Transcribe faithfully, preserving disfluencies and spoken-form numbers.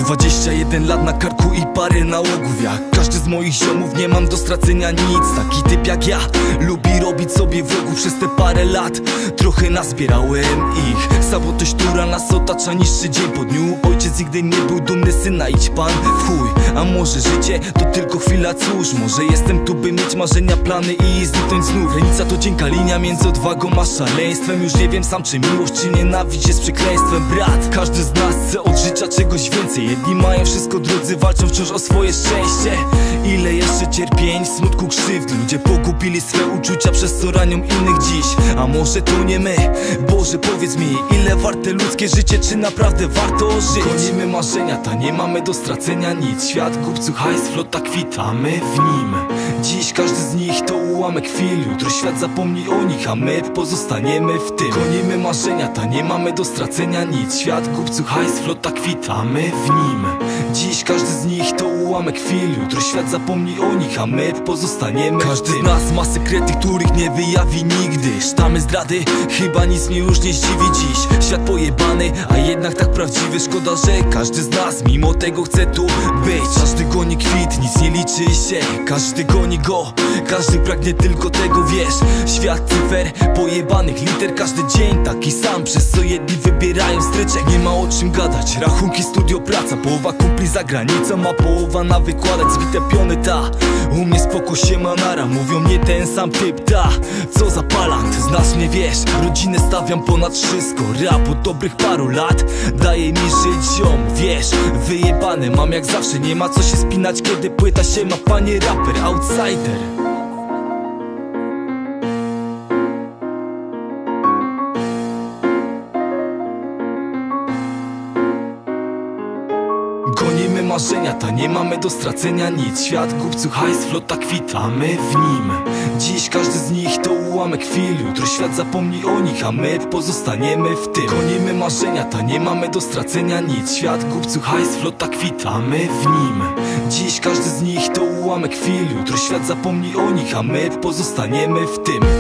Dwadzieścia jeden lat na karku i parę nałogów. Jak każdy z moich ziomów nie mam do stracenia nic. Taki typ jak ja lubi robić sobie wrogów. Przez te parę lat trochę nazbierałem ich. Sabotaż, która nas otacza, niższy dzień po dniu. Ojciec nigdy nie był dumny, syna idź pan w chuj. A może życie to tylko chwila, cóż. Może jestem tu, by mieć marzenia, plany i zniknąć znów. Granica to cienka linia między odwagą a szaleństwem. Już nie wiem sam, czy miłość, czy nienawiść jest przekleństwem. Brat, każdy z nas chce od życia czegoś więcej. Jedni mają wszystko, drudzy walczą wciąż o swoje szczęście. Ile jeszcze cierpień, smutku, krzywd. Ludzie pogubili swe uczucia, przez co ranią innych dziś. A może to nie my? Boże, powiedz mi, ile warte ludzkie życie, czy naprawdę warto żyć? Gonimy marzenia, ta nie mamy do stracenia nic. Świat kupcu, hajs, flota kwita, a my w nim. Dziś każdy z nich to ułamek chwil. Jutro świat zapomni o nich, a my pozostaniemy w tym. Gonimy marzenia, ta nie mamy do stracenia nic. Świat kupcu, hajs, flota kwita, a my w nim. Dziś każdy z nich to ułamek chwil. Jutro świat zapomni o nich, a my pozostaniemy w każdy tym. Z nas ma sekrety, których nie wyjawi nigdy. Sztamy zdrady, chyba nic mnie już nie zdziwi dziś. Świat pojebany, a jednak tak prawdziwy. Szkoda, że każdy z nas mimo tego chce tu być. Każdy goni kwit, nic nie liczy się. Każdy goni go, każdy pragnie tylko tego, wiesz. Świat cyfer, pojebanych liter. Każdy dzień taki sam, przez co jedni wybierają stryczek. Nie ma o czym gadać, rachunki, studio, praca. Połowa kumpli za granicą, a połowa na wykładać. Zbite piony, ta u mnie spoko się manara. Mówią nie ten sam typ, ta co za palant. Znasz mnie, wiesz, rodzinę stawiam ponad wszystko. Rap od dobrych paru lat daje mi żyć, ziom, wiesz. Wyjebane mam jak zawsze, nie ma co się spinać, kiedy płyta się ma, panie raper, outsider. Gonimy marzenia, ta nie mamy do stracenia nic. Świat kupcu, hajs, flota kwita, a my w nim. Dziś każdy z nich to ułamek chwil. Jutro świat zapomni o nich, a my pozostaniemy w tym. Gonimy marzenia, ta nie mamy do stracenia nic. Świat kupcu, hajs, flota kwita, a my w nim. Dziś każdy z nich to ułamek chwil. Jutro świat zapomni o nich, a my pozostaniemy w tym.